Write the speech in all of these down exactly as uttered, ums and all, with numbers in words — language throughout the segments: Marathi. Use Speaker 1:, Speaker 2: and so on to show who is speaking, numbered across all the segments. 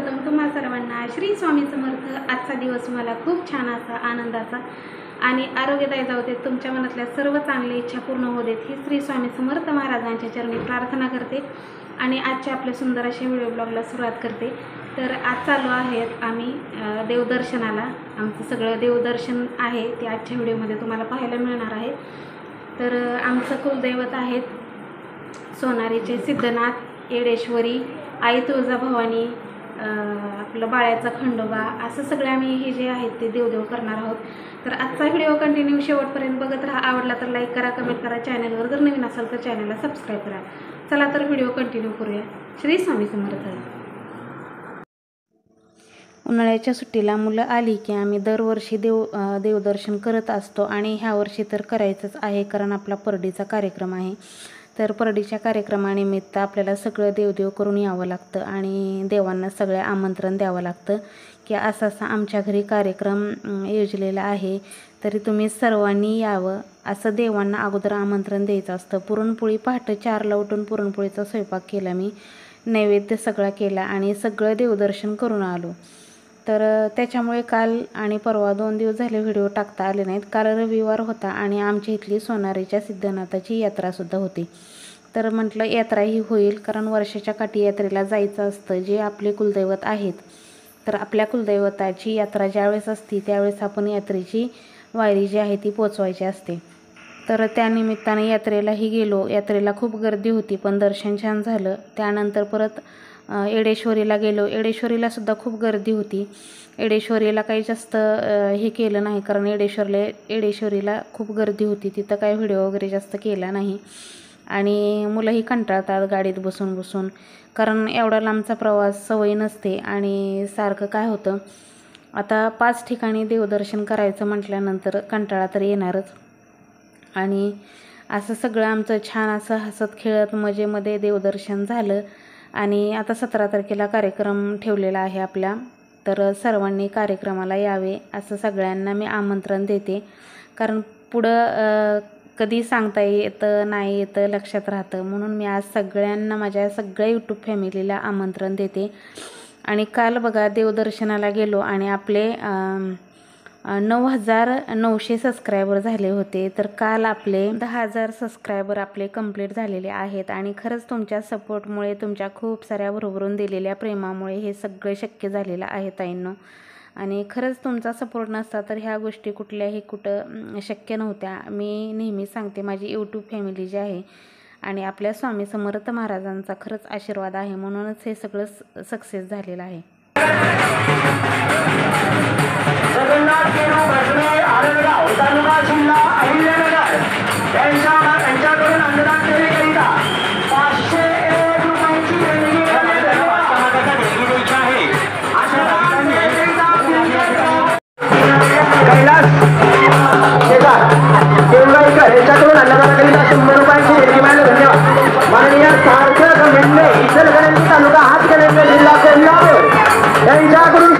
Speaker 1: सर्वप्रथम तुम्हा सर्वांना श्री स्वामी समर्थ। आजचा दिवस मला खूप छान असा आनंदाचा आणि आरोग्यदायी जाऊ देत, तुमच्या मनातल्या सर्व चांगल्या इच्छा पूर्ण होऊ देत ही श्री स्वामी समर्थ महाराजांच्या चरणी प्रार्थना करते आणि आजच्या आपल्या सुंदर अशा व्हिडिओ ब्लॉगला सुरुवात करते। तर आज चालू आहेत आम्ही देवदर्शनाला। आमचं सगळं देवदर्शन आहे ते आजच्या व्हिडिओमध्ये तुम्हाला पाहायला मिळणार आहे। तर आमचं कुलदैवत आहेत सोनारीचे सिद्धनाथ, येडेश्वरी, आई तुळजाभवानी, आपलं बाळ्याचा खंडोबा, असं सगळे आम्ही हे जे आहेत ते देवदेव करणार आहोत। तर आजचा व्हिडिओ कंटिन्यू शेवटपर्यंत बघत राहा। आवडला तर लाईक करा, कमेंट करा, चॅनलवर जर नवीन असाल तर चॅनलला सबस्क्राईब करा। चला तर व्हिडिओ कंटिन्यू करूया। श्री स्वामी समर्थ। उन्हाळ्याच्या सुट्टीला मुलं आली की आम्ही दरवर्षी देव देवदर्शन करत असतो आणि ह्या वर्षी तर करायचंच आहे, कारण आपला परडीचा कार्यक्रम आहे। तर परडीच्या कार्यक्रमानिमित्त आपल्याला सगळं देवदेव करून यावं लागतं आणि देवांना सगळं आमंत्रण द्यावं लागतं की असा असा आमच्या घरी कार्यक्रम योजलेला आहे, तरी तुम्ही सर्वांनी यावं असं देवांना अगोदर आमंत्रण द्यायचं असतं। पुरणपोळी पहाटे चारला उठून पुरणपोळीचा स्वयंपाक केला, मी नैवेद्य सगळा केला आणि सगळं देवदर्शन करून आलो। तर त्याच्यामुळे काल आणि परवा दोन दिवस झाले व्हिडिओ टाकता आले नाहीत। काल रविवार होता आणि आमच्या इथली सोनारीच्या सिद्धनाथाची यात्रासुद्धा होती। तर म्हटलं यात्रा ही होईल, कारण वर्षाच्या काठी यात्रेला जायचं असतं। जे आपले कुलदैवत आहेत, तर आपल्या कुलदैवताची यात्रा ज्यावेळेस असते त्यावेळेस आपण यात्रेची वायरी जी आहे ती पोचवायची असते। तर त्यानिमित्ताने यात्रेलाही गेलो। यात्रेला खूप गर्दी होती पण दर्शन छान झालं। त्यानंतर परत येडेश्वरीला गेलो। येडेश्वरीला सुद्धा खूप गर्दी होती। येडेश्वरीला काही जास्त हे केलं नाही, कारण येडेश्वरला येडेश्वरीला खूप गर्दी होती, तिथं काही व्हिडिओ वगैरे जास्त केला नाही। आणि मुलंही कंटाळतात गाडीत बसून बसून, कारण एवढा लांबचा प्रवास सवय नसते आणि सारखं काय होतं, आता पाच ठिकाणी देवदर्शन करायचं म्हटल्यानंतर कंटाळा तर येणारच। आणि असं सगळं आमचं छान असं हसत खेळत मजेमध्ये देवदर्शन झालं आणि आता सतरा तारखेला कार्यक्रम ठेवलेला आहे आपल्या। तर सर्वांनी कार्यक्रमाला यावे असं सगळ्यांना मी आमंत्रण देते, कारण पुढं कधी सांगता येतं नाही येतं, लक्षात राहतं, म्हणून मी आज सगळ्यांना माझ्या सगळ्या यूट्यूब फॅमिलीला आमंत्रण देते। आणि काल बघा देवदर्शनाला गेलो आणि आपले नऊ हजार नऊशे सबस्क्रायबर झाले होते। तर काल आपले दहा हजार सबस्क्रायबर आपले कंप्लीट झालेले आहेत आणि खरंच तुमच्या सपोर्टमुळे, तुमच्या खूप साऱ्या भरभरून दिलेल्या प्रेमामुळे हे सगळं शक्य झालेलं आहे ताईंनो। आणि खरंच तुमचा सपोर्ट नसता तर ह्या गोष्टी कुठल्याही कुठं शक्य नव्हत्या। मी नेहमी सांगते, माझी यूट्यूब फॅमिली जी आहे आणि आपल्या स्वामी समर्थ महाराजांचा खरंच आशीर्वाद आहे, म्हणूनच हे सगळं सक्सेस झालेलं आहे।
Speaker 2: याच्याकडून अन्नदानाकरिता शंभर रुपयांची देणगी मिळाली, धन्यवाद। माननीय सार्थक मेंढे, इचलकरंजी तालुका हातकणंगले जिल्हा कोल्हापूर यांच्याकडून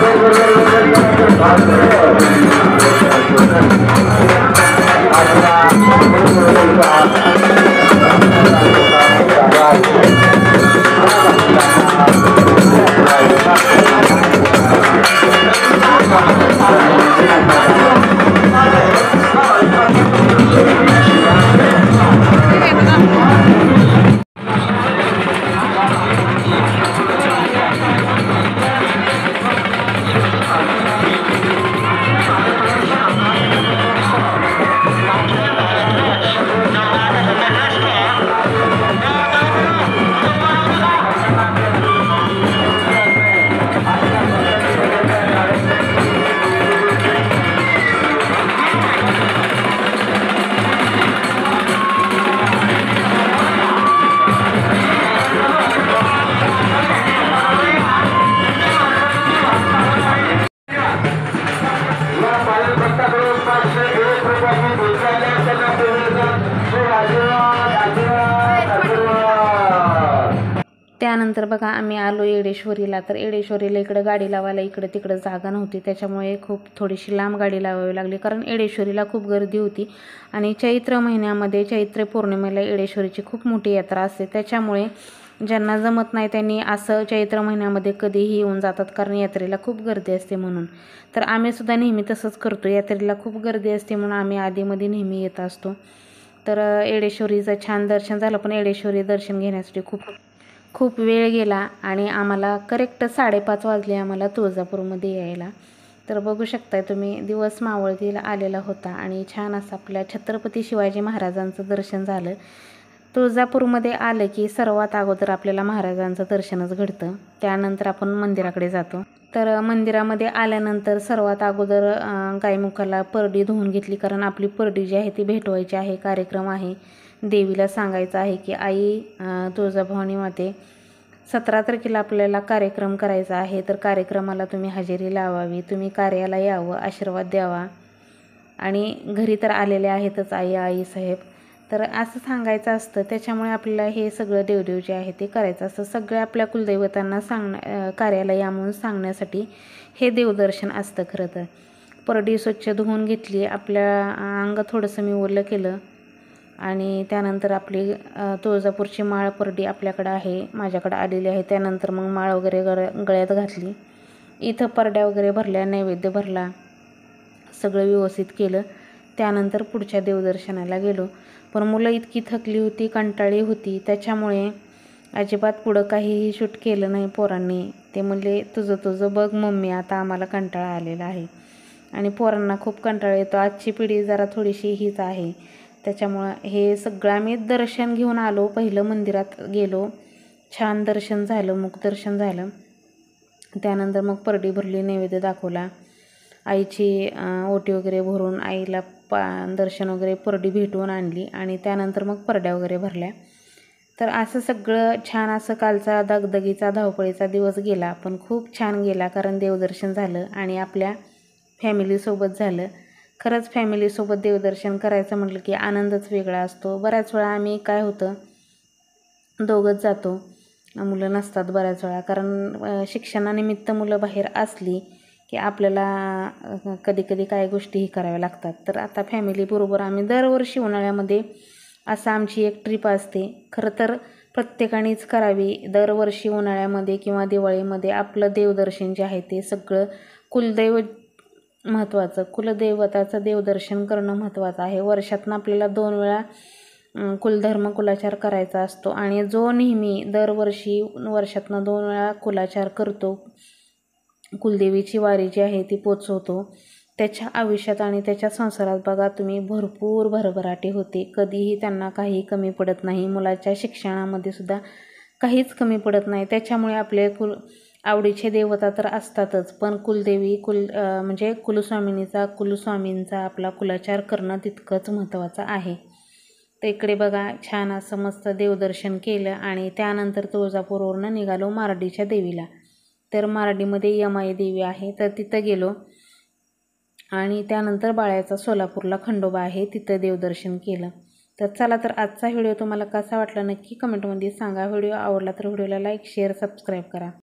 Speaker 1: त्यानंतर बघा आम्ही आलो येडेश्वरीला। तर येडेश्वरीला इकडं गाडी लावायला इकडे तिकडे जागा नव्हती, त्याच्यामुळे खूप थोडीशी लांब गाडी लावावी लागली, कारण येडेश्वरीला खूप गर्दी होती। आणि चैत्र महिन्यामध्ये चैत्र पौर्णिमेला येडेश्वरीची खूप मोठी यात्रा असते, त्याच्यामुळे ज्यांना जमत नाही त्यांनी असं चैत्र महिन्यामध्ये कधीही येऊन जातात, कारण यात्रेला खूप गर्दी असते म्हणून. तर आम्हीसुद्धा नेहमी तसंच करतो. यात्रेला खूप गर्दी असते म्हणून आम्ही आधीमध्ये नेहमी येत असतो. तर येडेश्वरीचं छान दर्शन झालं, पण येडेश्वरी दर्शन घेण्यासाठी खूप खूप वेळ गेला आणि आम्हाला करेक्ट साडेपाच वाजले आम्हाला तुळजापूरमध्ये यायला. तर बघू शकताय तुम्ही, दिवस मावळतीला आलेला होता आणि छान असं आपल्या छत्रपती शिवाजी महाराजांचं दर्शन झालं. तुळजापूरमध्ये आलं की सर्वात अगोदर आपल्याला महाराजांचं दर्शनच घडतं, त्यानंतर आपण मंदिराकडे जातो. तर मंदिरामध्ये आल्यानंतर सर्वात अगोदर गायमुखाला परडी धुवून घेतली, कारण आपली परडी जी आहे ती भेटवायची आहे. कार्यक्रम आहे, देवीला सांगायचं आहे की आई तुळजाभवानी माते सतरा तारखेला आपल्याला कार्यक्रम करायचा आहे, तर कार्यक्रमाला तुम्ही हजेरी लावावी, तुम्ही कार्याला यावं, आशीर्वाद द्यावा. आणि घरी तर आलेले आहेतच आई आई साहेब, तर असं सांगायचं असतं. त्याच्यामुळे आपल्याला हे सगळं देवदेव जे आहे ते करायचं असतं. सगळ्या आपल्या कुलदैवतांना सांगण्या कार्याला या म्हणून सांगण्यासाठी हे देवदर्शन असतं. खरं तर परडी स्वच्छ धुवून घेतली, आपल्या अंग थोडंसं मी ओलं केलं आणि त्यानंतर आपली तुळजापूरची माळ परडी आपल्याकडं आहे, माझ्याकडं आलेली आहे. त्यानंतर मग माळ वगैरे गळ गळ्यात घातली, इथं परड्या वगैरे भरल्या, नैवेद्य भरला, सगळं व्यवस्थित केलं. त्यानंतर पुढच्या देवदर्शनाला गेलो. पण मुलं इतकी थकली होती, कंटाळी होती, त्याच्यामुळे अजिबात पुढं काहीही शूट केलं नाही पोरांनी. ते म्हणले तुझं तुझं बघ मम्मी, आता आम्हाला कंटाळा आलेला आहे. आणि पोरांना खूप कंटाळा येतो. आजची पिढी जरा थोडीशी हीच आहे, त्याच्यामुळं हे सगळं आम्ही दर्शन घेऊन आलो. पहिलं मंदिरात गेलो, छान दर्शन झालं, मुखदर्शन झालं. त्यानंतर मग परडी भरली, नैवेद्य दाखवला, आईची ओटी वगैरे भरून आईला पा दर्शन वगैरे परडी भेटवून आणली आणि त्यानंतर मग परड्या वगैरे भरल्या. तर असं सगळं छान असं कालचा दगदगीचा धावपळीचा दिवस गेला, पण खूप छान गेला, कारण देवदर्शन झालं आणि आपल्या फॅमिलीसोबत झालं. खरंच फॅमिलीसोबत देवदर्शन करायचं म्हटलं की आनंदच वेगळा असतो. बऱ्याच वेळा आम्ही काय होतं, दोघंच जातो, मुलं नसतात बऱ्याच वेळा, कारण शिक्षणानिमित्त मुलं बाहेर असली की आपल्याला कधी कधी काय गोष्टीही कराव्या लागतात. तर आता फॅमिलीबरोबर आम्ही दरवर्षी उन्हाळ्यामध्ये असं आमची एक ट्रिप असते. खरं तर प्रत्येकानेच करावी दरवर्षी उन्हाळ्यामध्ये किंवा दिवाळीमध्ये. आपलं देवदर्शन जे आहे ते सगळं कुलदैव महत्त्वाचं, कुलदैवताचं देवदर्शन करणं महत्त्वाचं आहे. वर्षातनं आपल्याला दोन वेळा कुलधर्म कुलाचार करायचा असतो आणि जो नेहमी दरवर्षी वर्षातनं दोन वेळा कुलाचार करतो, कुलदेवीची वारी जी आहे ती पोचवतो, त्याच्या आयुष्यात आणि त्याच्या संसारात बघा तुम्ही भरपूर भरभराटी होते. कधीही त्यांना काही कमी पडत नाही. मुलाच्या शिक्षणामध्ये सुद्धा काहीच कमी पडत नाही. त्याच्यामुळे आपले कुल आवडीचे देवता तर असतातच, पण कुलदेवी कुल म्हणजे कुलस्वामिनीचा कुलस्वामींचा आपला कुलाचार करणं तितकंच महत्त्वाचं आहे. तर इकडे बघा छान असं मस्त देवदर्शन केलं आणि त्यानंतर तुळजापूरवरून निघालो मारडीच्या देवीला. तर मारडीमध्ये यमाई देवी आहे, तर तिथं गेलो आणि त्यानंतर बाळ्याचा सोलापूरला खंडोबा आहे, तिथं देवदर्शन केलं. तर चला, तर आजचा व्हिडिओ तुम्हाला कसा वाटला नक्की कमेंटमध्ये सांगा. व्हिडिओ आवडला तर व्हिडिओला लाईक शेअर सबस्क्राईब करा.